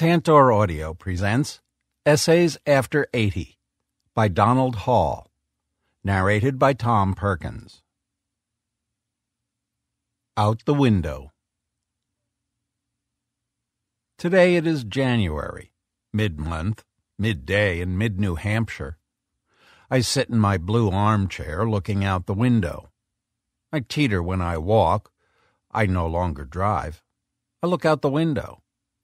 Tantor Audio presents Essays After 80 by Donald Hall, narrated by Tom Perkins. Out the Window. Today it is January, mid-month, midday in mid-New Hampshire. I sit in my blue armchair looking out the window. I teeter when I walk. I no longer drive. I look out the window.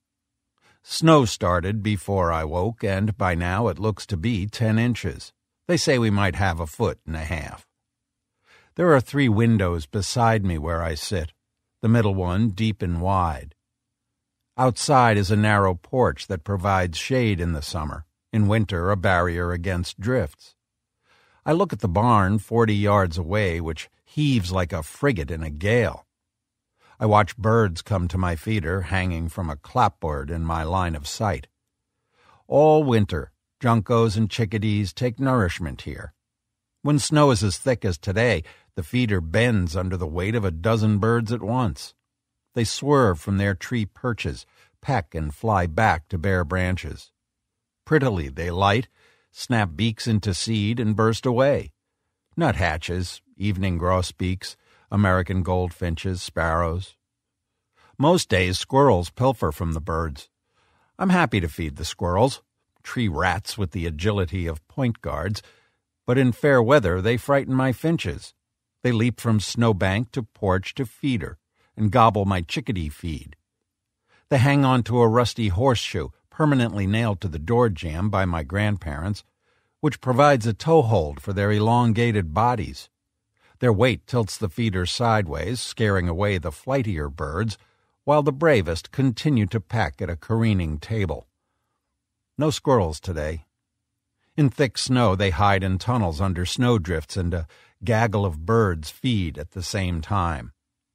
Snow started before I woke, and by now it looks to be 10 inches. They say we might have 1.5 feet. There are 3 windows beside me where I sit, the middle one deep and wide. Outside is a narrow porch that provides shade in the summer, in winter a barrier against drifts. I look at the barn 40 yards away, which heaves like a frigate in a gale. I watch birds come to my feeder, hanging from a clapboard in my line of sight. All winter, juncos and chickadees take nourishment here. When snow is as thick as today, the feeder bends under the weight of 12 birds at once. They swerve from their tree perches, peck and fly back to bare branches. Prettily they light, snap beaks into seed, and burst away. Nuthatches, evening grosbeaks, American goldfinches, sparrows. Most days squirrels pilfer from the birds. I'm happy to feed the squirrels, tree rats with the agility of point guards, but in fair weather they frighten my finches. They leap from snowbank to porch to feeder, and gobble my chickadee feed. They hang on to a rusty horseshoe permanently nailed to the door jamb by my grandparents, which provides a toehold for their elongated bodies. Their weight tilts the feeder sideways, scaring away the flightier birds, while the bravest continue to peck at a careening table. No squirrels today. In thick snow they hide in tunnels under snowdrifts, and a gaggle of birds feed at the same time.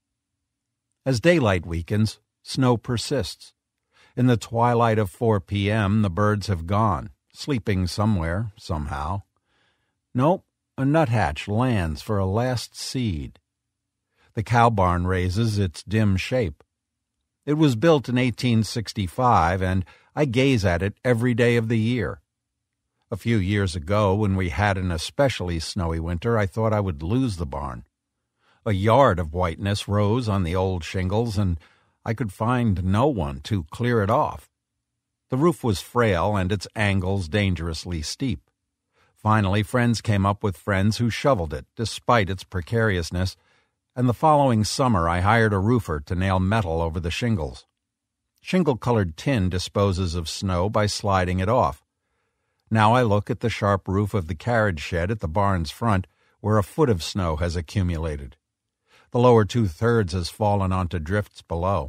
As daylight weakens, snow persists. In the twilight of 4 p.m. the birds have gone, sleeping somewhere, somehow. Nope. A nuthatch lands for a last seed. The cow barn raises its dim shape. It was built in 1865, and I gaze at it every day of the year. A few years ago, when we had an especially snowy winter, I thought I would lose the barn. A yard of whiteness rose on the old shingles, and I could find no one to clear it off. The roof was frail and its angles dangerously steep. Finally, friends came up with friends who shoveled it, despite its precariousness, and the following summer I hired a roofer to nail metal over the shingles. Shingle-colored tin disposes of snow by sliding it off. Now I look at the sharp roof of the carriage shed at the barn's front, where 1 foot of snow has accumulated. The lower 2/3 has fallen onto drifts below.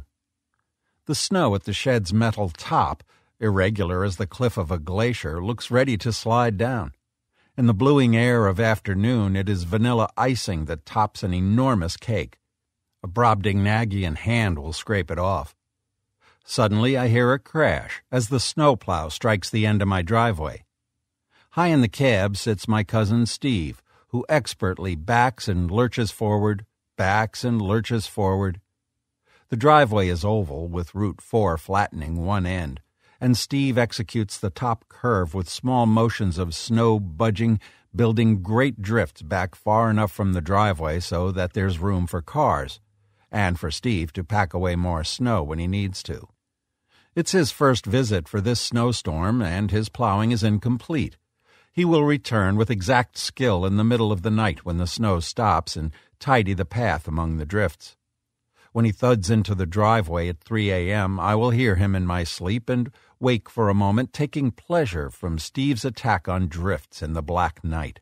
The snow at the shed's metal top, irregular as the cliff of a glacier, looks ready to slide down. In the bluing air of afternoon, it is vanilla icing that tops an enormous cake. A Brobdingnagian hand will scrape it off. Suddenly I hear a crash as the snowplow strikes the end of my driveway. High in the cab sits my cousin Steve, who expertly backs and lurches forward, backs and lurches forward. The driveway is oval, with Route 4 flattening one end, and Steve executes the top curve with small motions of snow budging, building great drifts back far enough from the driveway so that there's room for cars, and for Steve to pack away more snow when he needs to. It's his first visit for this snowstorm, and his plowing is incomplete. He will return with exact skill in the middle of the night when the snow stops and tidy the path among the drifts. When he thuds into the driveway at 3 a.m., I will hear him in my sleep and wake for a moment, taking pleasure from Steve's attack on drifts in the black night.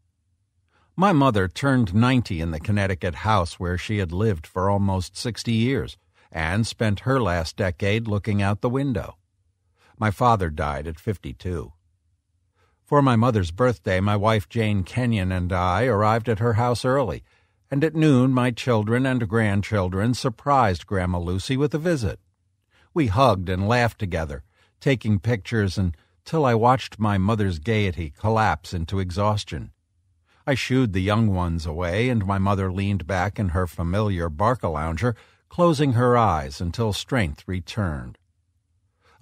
My mother turned 90 in the Connecticut house where she had lived for almost 60 years and spent her last decade looking out the window. My father died at 52. For my mother's birthday, my wife Jane Kenyon and I arrived at her house early, and at noon my children and grandchildren surprised Grandma Lucy with a visit. We hugged and laughed together, taking pictures until I watched my mother's gaiety collapse into exhaustion. I shooed the young ones away, and my mother leaned back in her familiar Barcalounger, closing her eyes until strength returned.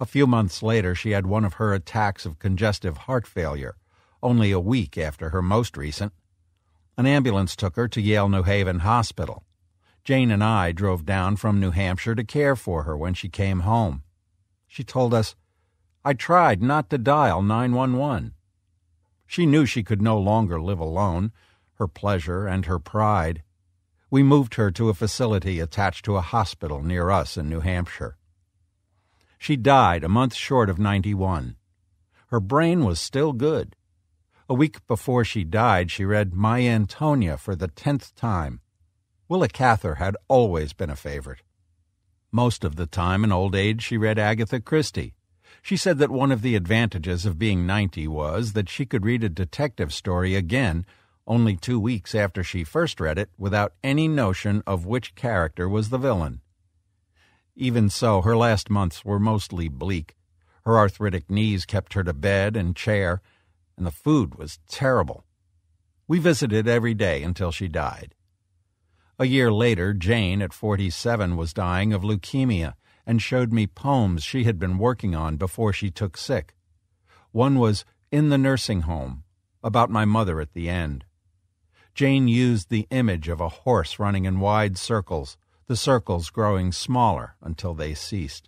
A few months later, she had one of her attacks of congestive heart failure, only a week after her most recent. An ambulance took her to Yale New Haven Hospital. Jane and I drove down from New Hampshire to care for her when she came home. She told us, "I tried not to dial 911. She knew she could no longer live alone, her pleasure and her pride. We moved her to a facility attached to a hospital near us in New Hampshire. She died a month short of 91. Her brain was still good. A week before she died, she read My Antonia for the 10th time. Willa Cather had always been a favorite. Most of the time in old age, she read Agatha Christie. She said that one of the advantages of being 90 was that she could read a detective story again only 2 weeks after she first read it without any notion of which character was the villain. Even so, her last months were mostly bleak. Her arthritic knees kept her to bed and chair, and the food was terrible. We visited every day until she died. A year later, Jane, at 47, was dying of leukemia and showed me poems she had been working on before she took sick. One was In the Nursing Home, about my mother at the end. Jane used the image of a horse running in wide circles, the circles growing smaller until they ceased.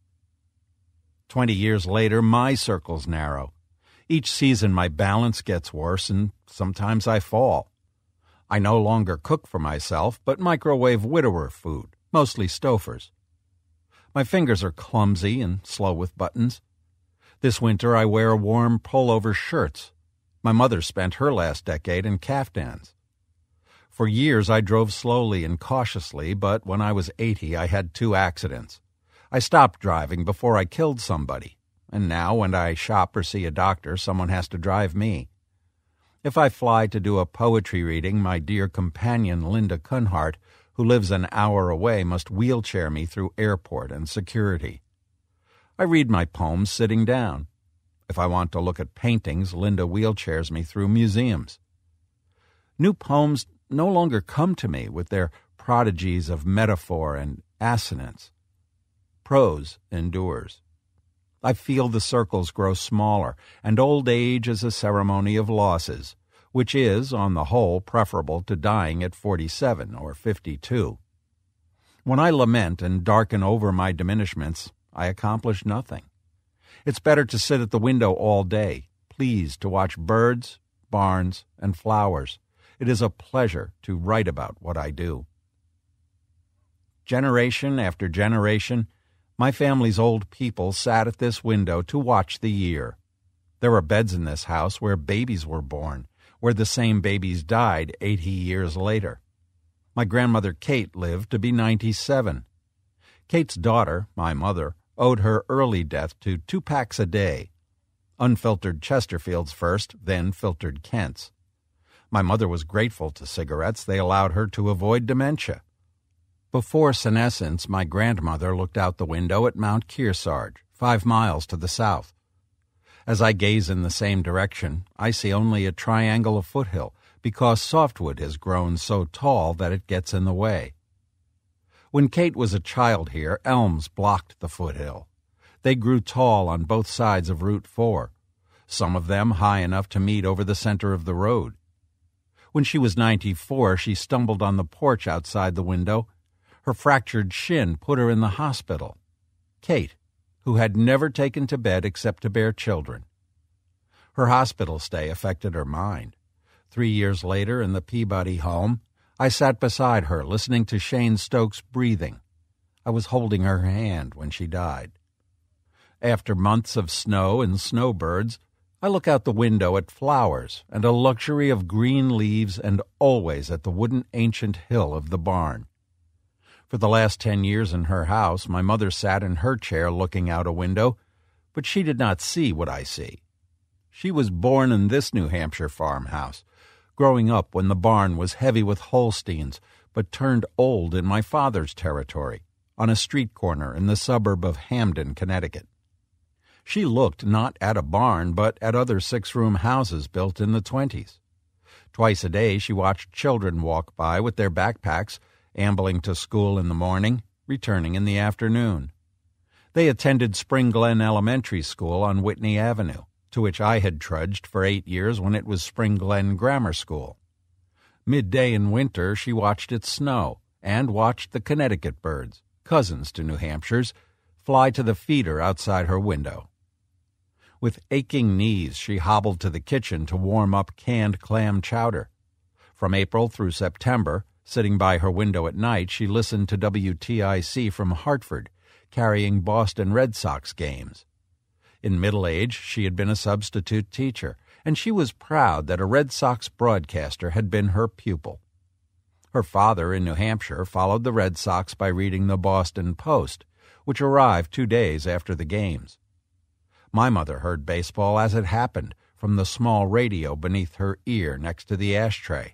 20 years later, my circles narrow. Each season my balance gets worse, and sometimes I fall. I no longer cook for myself, but microwave widower food, mostly Stouffer's. My fingers are clumsy and slow with buttons. This winter I wear warm pullover shirts. My mother spent her last decade in caftans. For years I drove slowly and cautiously, but when I was 80 I had 2 accidents. I stopped driving before I killed somebody, and now when I shop or see a doctor, someone has to drive me. If I fly to do a poetry reading, my dear companion Linda Cunhart, who lives an hour away, must wheelchair me through airport and security. I read my poems sitting down. If I want to look at paintings, Linda wheelchairs me through museums. New poems no longer come to me with their prodigies of metaphor and assonance. Prose endures. I feel the circles grow smaller, and old age is a ceremony of losses, which is, on the whole, preferable to dying at 47 or 52. When I lament and darken over my diminishments, I accomplish nothing. It's better to sit at the window all day, pleased to watch birds, barns, and flowers. It is a pleasure to write about what I do. Generation after generation, my family's old people sat at this window to watch the year. There are beds in this house where babies were born, where the same babies died 80 years later. My grandmother Kate lived to be 97. Kate's daughter, my mother, owed her early death to 2 packs a day. Unfiltered Chesterfields first, then filtered Kents. My mother was grateful to cigarettes. They allowed her to avoid dementia. Before senescence, my grandmother looked out the window at Mount Kearsarge, 5 miles to the south. As I gaze in the same direction, I see only a triangle of foothill, because softwood has grown so tall that it gets in the way. When Kate was a child here, elms blocked the foothill. They grew tall on both sides of Route 4, some of them high enough to meet over the center of the road. When she was 94, she stumbled on the porch outside the window. Her fractured shin put her in the hospital. Kate, who had never taken to bed except to bear children. Her hospital stay affected her mind. 3 years later, in the Peabody home, I sat beside her, listening to Shane Stokes' breathing. I was holding her hand when she died. After months of snow and snowbirds, I look out the window at flowers and a luxury of green leaves, and always at the wooden ancient hill of the barn. For the last 10 years in her house, my mother sat in her chair looking out a window, but she did not see what I see. She was born in this New Hampshire farmhouse, growing up when the barn was heavy with Holsteins, but turned old in my father's territory, on a street corner in the suburb of Hamden, Connecticut. She looked not at a barn, but at other 6-room houses built in the 20s. Twice a day she watched children walk by with their backpacks, ambling to school in the morning, returning in the afternoon. They attended Spring Glen Elementary School on Whitney Avenue, to which I had trudged for 8 years when it was Spring Glen Grammar School. Midday in winter, she watched it snow and watched the Connecticut birds, cousins to New Hampshire's, fly to the feeder outside her window. With aching knees, she hobbled to the kitchen to warm up canned clam chowder. From April through September, sitting by her window at night, she listened to WTIC from Hartford, carrying Boston Red Sox games. In middle age, she had been a substitute teacher, and she was proud that a Red Sox broadcaster had been her pupil. Her father in New Hampshire followed the Red Sox by reading the Boston Post, which arrived 2 days after the games. My mother heard baseball as it happened from the small radio beneath her ear next to the ashtray.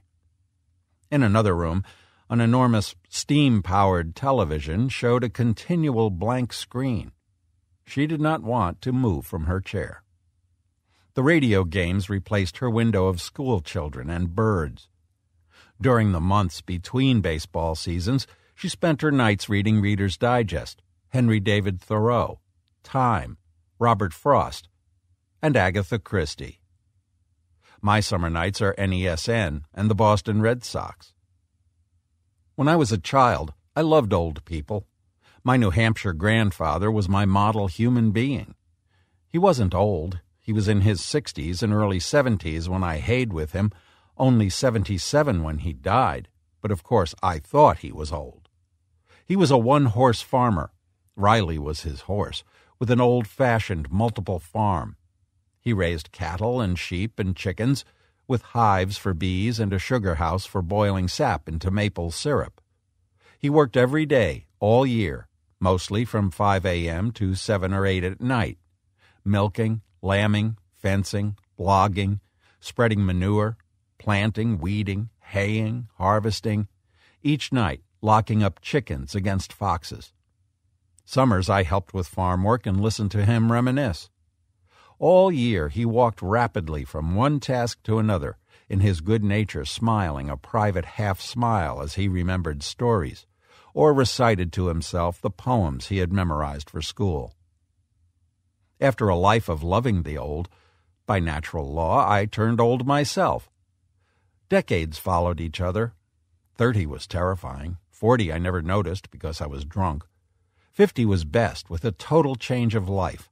In another room, an enormous steam-powered television showed a continual blank screen. She did not want to move from her chair. The radio games replaced her window of school children and birds. During the months between baseball seasons, she spent her nights reading Reader's Digest, Henry David Thoreau, Time, Robert Frost, and Agatha Christie. My summer nights are NESN and the Boston Red Sox. When I was a child, I loved old people. My New Hampshire grandfather was my model human being. He wasn't old. He was in his 60s and early 70s when I hayed with him, only 77 when he died, but of course I thought he was old. He was a one-horse farmer. Riley was his horse, with an old-fashioned multiple farm. He raised cattle and sheep and chickens, with hives for bees and a sugar house for boiling sap into maple syrup. He worked every day, all year, mostly from 5 a.m. to 7 or 8 at night, milking, lambing, fencing, logging, spreading manure, planting, weeding, haying, harvesting, each night locking up chickens against foxes. Summers I helped with farm work and listened to him reminisce. All year he walked rapidly from one task to another, in his good nature smiling a private half-smile as he remembered stories, or recited to himself the poems he had memorized for school. After a life of loving the old, by natural law I turned old myself. Decades followed each other. 30 was terrifying. 40 I never noticed because I was drunk. 50 was best, with a total change of life.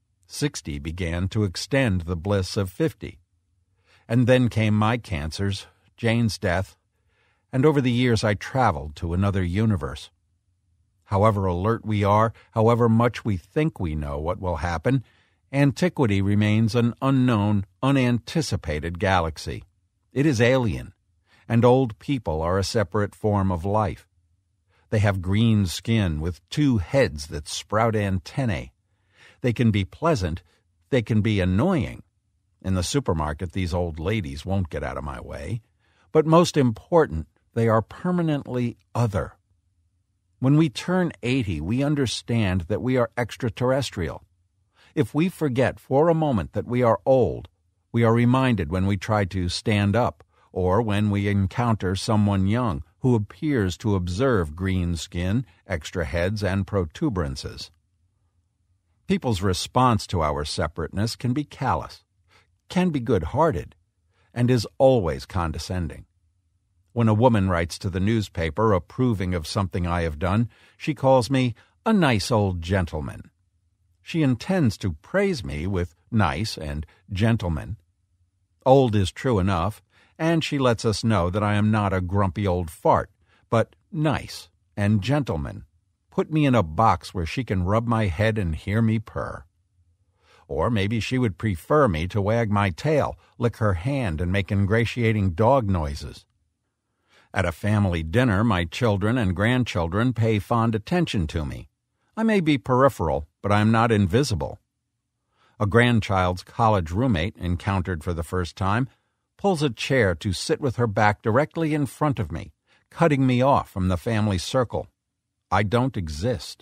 60 began to extend the bliss of 50. And then came my cancers, Jane's death, and over the years I traveled to another universe. However alert we are, however much we think we know what will happen, antiquity remains an unknown, unanticipated galaxy. It is alien, and old people are a separate form of life. They have green skin with 2 heads that sprout antennae. They can be pleasant, they can be annoying. In the supermarket, these old ladies won't get out of my way. But most important, they are permanently other. When we turn 80, we understand that we are extraterrestrial. If we forget for a moment that we are old, we are reminded when we try to stand up, or when we encounter someone young who appears to observe green skin, extra heads, and protuberances. People's response to our separateness can be callous, can be good-hearted, and is always condescending. When a woman writes to the newspaper approving of something I have done, she calls me a nice old gentleman. She intends to praise me with nice and gentleman. Old is true enough, and she lets us know that I am not a grumpy old fart, but nice and gentleman. Put me in a box where she can rub my head and hear me purr. Or maybe she would prefer me to wag my tail, lick her hand, and make ingratiating dog noises. At a family dinner, my children and grandchildren pay fond attention to me. I may be peripheral, but I am not invisible. A grandchild's college roommate, encountered for the first time, pulls a chair to sit with her back directly in front of me, cutting me off from the family circle. I don't exist.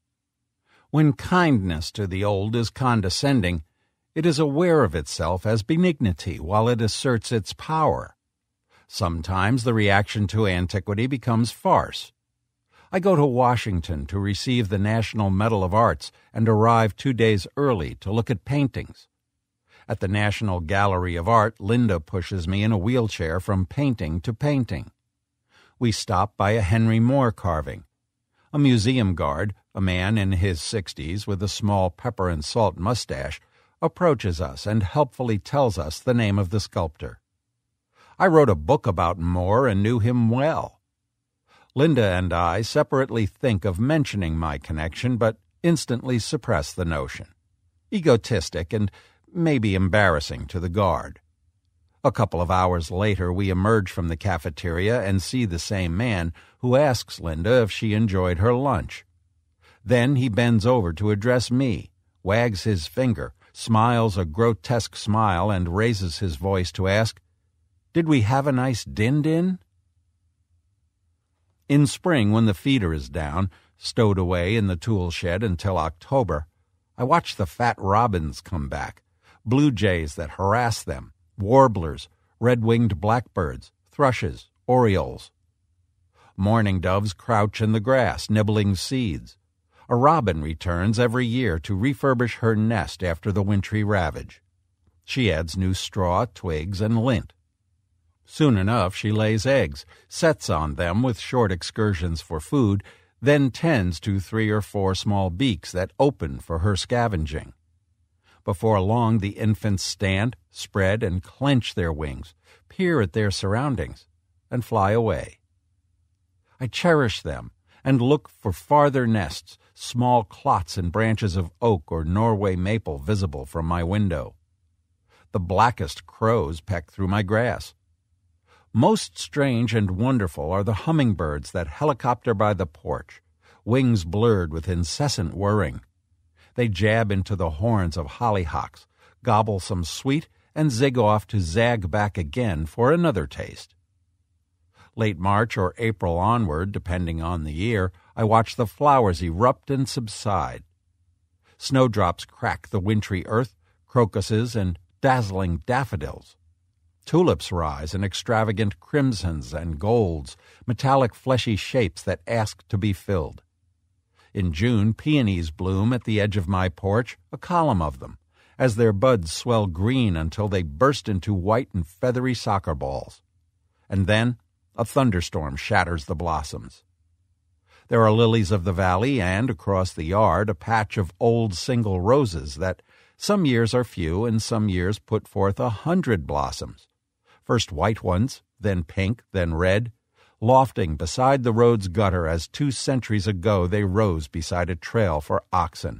When kindness to the old is condescending, it is aware of itself as benignity while it asserts its power. Sometimes the reaction to antiquity becomes farce. I go to Washington to receive the National Medal of Arts and arrive 2 days early to look at paintings. At the National Gallery of Art, Linda pushes me in a wheelchair from painting to painting. We stop by a Henry Moore carving. A museum guard, a man in his 60s with a small pepper and salt mustache, approaches us and helpfully tells us the name of the sculptor. I wrote a book about Moore and knew him well. Linda and I separately think of mentioning my connection, but instantly suppress the notion. Egotistic and maybe embarrassing to the guard. A couple of hours later, we emerge from the cafeteria and see the same man, who asks Linda if she enjoyed her lunch. Then he bends over to address me, wags his finger, smiles a grotesque smile, and raises his voice to ask, "Did we have a nice din-din?" In spring, when the feeder is down, stowed away in the tool shed until October, I watch the fat robins come back, blue jays that harass them, warblers, red-winged blackbirds, thrushes, orioles. Mourning doves crouch in the grass, nibbling seeds. A robin returns every year to refurbish her nest after the wintry ravage. She adds new straw, twigs, and lint. Soon enough she lays eggs, sets on them with short excursions for food, then tends to 3 or 4 small beaks that open for her scavenging. Before long the infants stand, spread, and clench their wings, peer at their surroundings, and fly away. I cherish them and look for farther nests, small clots and branches of oak or Norway maple visible from my window. The blackest crows peck through my grass. Most strange and wonderful are the hummingbirds that helicopter by the porch, wings blurred with incessant whirring. They jab into the horns of hollyhocks, gobble some sweet, and zig off to zag back again for another taste. Late March or April onward, depending on the year, I watch the flowers erupt and subside. Snowdrops crack the wintry earth, crocuses and dazzling daffodils. Tulips rise in extravagant crimsons and golds, metallic fleshy shapes that ask to be filled. In June, peonies bloom at the edge of my porch, a column of them, as their buds swell green until they burst into white and feathery soccer balls. And then a thunderstorm shatters the blossoms. There are lilies of the valley and, across the yard, a patch of old single roses that some years are few and some years put forth 100 blossoms. First white ones, then pink, then red, lofting beside the road's gutter as 2 centuries ago they rose beside a trail for oxen.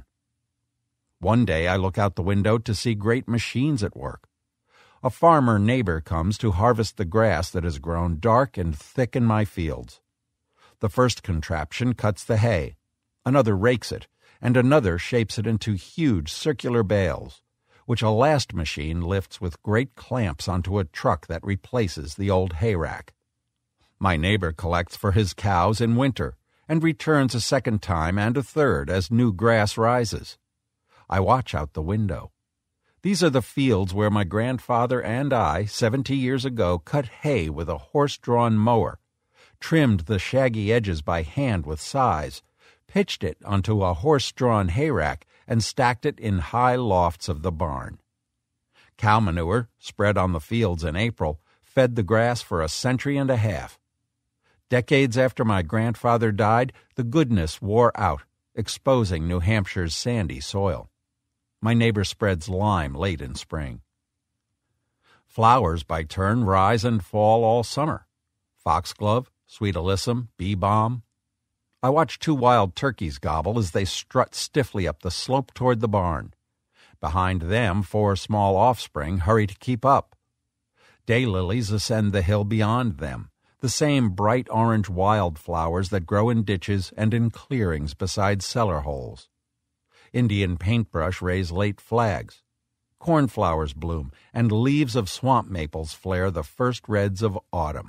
One day I look out the window to see great machines at work. A farmer neighbor comes to harvest the grass that has grown dark and thick in my fields. The first contraption cuts the hay, another rakes it, and another shapes it into huge circular bales, which a last machine lifts with great clamps onto a truck that replaces the old hay rack. My neighbor collects for his cows in winter, and returns a second time and a third as new grass rises. I watch out the window. These are the fields where my grandfather and I, 70 years ago, cut hay with a horse-drawn mower, trimmed the shaggy edges by hand with scythes, pitched it onto a horse-drawn hay rack, and stacked it in high lofts of the barn. Cow manure, spread on the fields in April, fed the grass for a century and a half. Decades after my grandfather died, the goodness wore out, exposing New Hampshire's sandy soil. My neighbor spreads lime late in spring. Flowers, by turn, rise and fall all summer. Foxglove, sweet alyssum, bee balm. I watch 2 wild turkeys gobble as they strut stiffly up the slope toward the barn. Behind them, 4 small offspring hurry to keep up. Daylilies ascend the hill beyond them, the same bright orange wildflowers that grow in ditches and in clearings beside cellar holes. Indian paintbrush raise late flags. Cornflowers bloom, and leaves of swamp maples flare the first reds of autumn.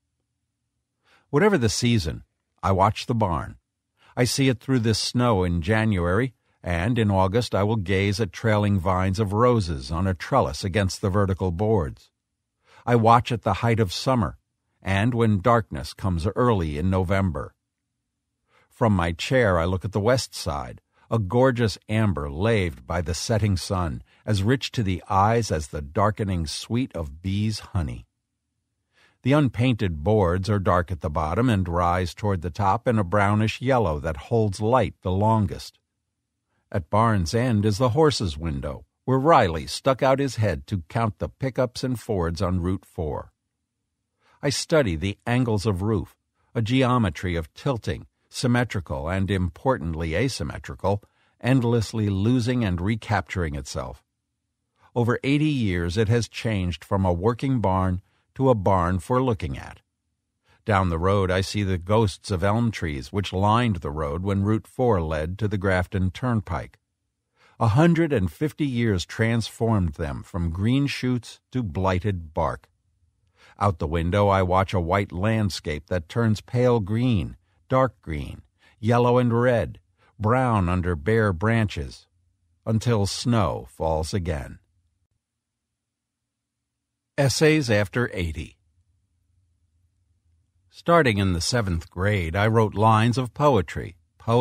Whatever the season, I watch the barn. I see it through this snow in January, and in August I will gaze at trailing vines of roses on a trellis against the vertical boards. I watch at the height of summer, and when darkness comes early in November. From my chair, I look at the west side, a gorgeous amber laved by the setting sun, as rich to the eyes as the darkening sweet of bees' honey. The unpainted boards are dark at the bottom and rise toward the top in a brownish yellow that holds light the longest. At Barn's End is the horse's window, where Riley stuck out his head to count the pickups and Fords on Route 4. I study the angles of roof, a geometry of tilting, symmetrical and importantly asymmetrical, endlessly losing and recapturing itself. Over 80 years it has changed from a working barn to a barn for looking at. Down the road I see the ghosts of elm trees which lined the road when Route 4 led to the Grafton Turnpike. 150 years transformed them from green shoots to blighted bark. Out the window I watch a white landscape that turns pale green, dark green, yellow and red, brown under bare branches, until snow falls again. Essays After 80. Starting in the 7th grade, I wrote lines of poetry.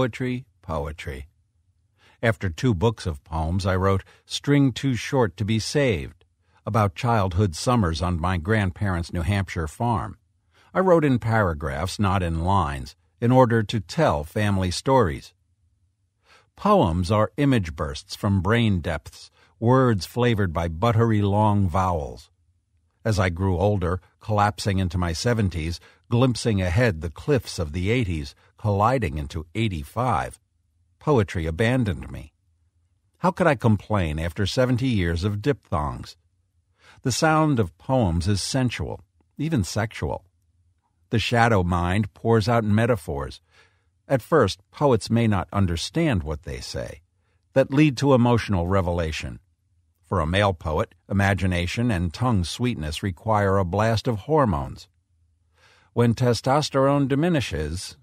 After 2 books of poems, I wrote String Too Short to Be Saved, about childhood summers on my grandparents' New Hampshire farm. I wrote in paragraphs, not in lines, in order to tell family stories. Poems are image bursts from brain depths, words flavored by buttery long vowels. As I grew older, collapsing into my 70s, glimpsing ahead the cliffs of the 80s, colliding into 85, poetry abandoned me. How could I complain after 70 years of diphthongs? The sound of poems is sensual, even sexual. The shadow mind pours out metaphors. At first, poets may not understand what they say, that lead to emotional revelation. For a male poet, imagination and tongue sweetness require a blast of hormones. When testosterone diminishes...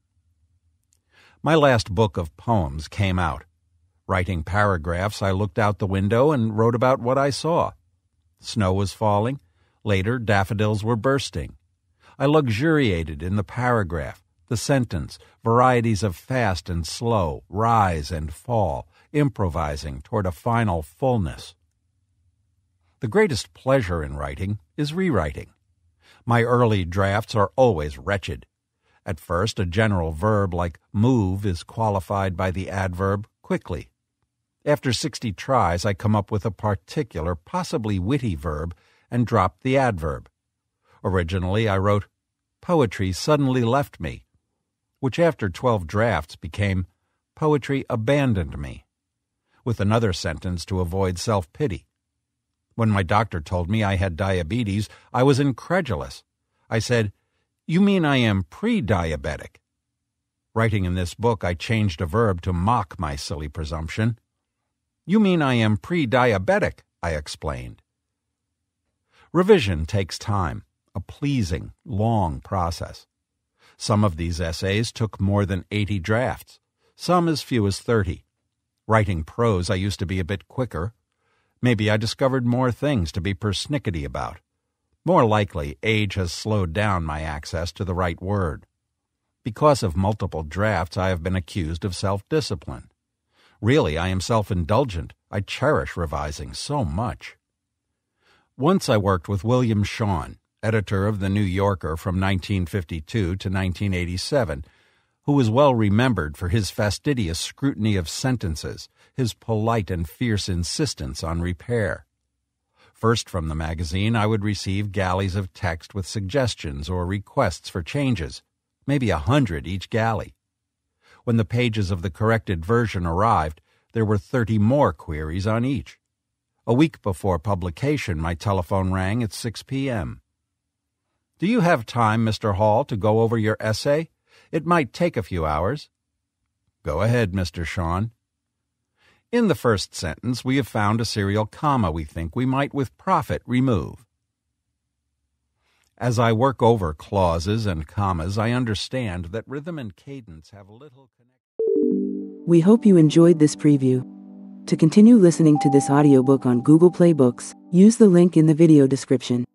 My last book of poems came out. Writing paragraphs, I looked out the window and wrote about what I saw. Snow was falling. Later, daffodils were bursting. I luxuriated in the paragraph, the sentence, varieties of fast and slow, rise and fall, improvising toward a final fullness. The greatest pleasure in writing is rewriting. My early drafts are always wretched. At first, a general verb like move is qualified by the adverb quickly. After 60 tries, I come up with a particular, possibly witty verb and drop the adverb. Originally, I wrote, "Poetry suddenly left me," which after 12 drafts became, "Poetry abandoned me," with another sentence to avoid self-pity. When my doctor told me I had diabetes, I was incredulous. I said, "You mean I am pre-diabetic?" Writing in this book, I changed a verb to mock my silly presumption. "You mean I am pre-diabetic," I explained. Revision takes time, a pleasing, long process. Some of these essays took more than 80 drafts, some as few as 30. Writing prose, I used to be a bit quicker. Maybe I discovered more things to be persnickety about. More likely, age has slowed down my access to the right word. Because of multiple drafts, I have been accused of self-discipline. Really, I am self-indulgent. I cherish revising so much. Once I worked with William Shawn, editor of The New Yorker from 1952 to 1987, who was well remembered for his fastidious scrutiny of sentences, his polite and fierce insistence on repair. First from the magazine, I would receive galleys of text with suggestions or requests for changes, maybe 100 each galley. When the pages of the corrected version arrived, there were 30 more queries on each. A week before publication, my telephone rang at 6 p.m. "Do you have time, Mr. Hall, to go over your essay? It might take a few hours." "Go ahead, Mr. Shawn." "In the first sentence, we have found a serial comma we think we might with profit remove." As I work over clauses and commas, I understand that rhythm and cadence have little connection. We hope you enjoyed this preview. To continue listening to this audiobook on Google Play Books, use the link in the video description.